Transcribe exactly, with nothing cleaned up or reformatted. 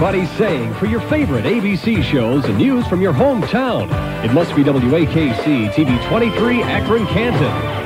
everybody's saying for your favorite A B C shows and news from your hometown. It must be W A K C T V twenty-three, Akron, Canton.